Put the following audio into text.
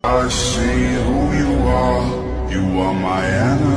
I see who you are. You are my enemy.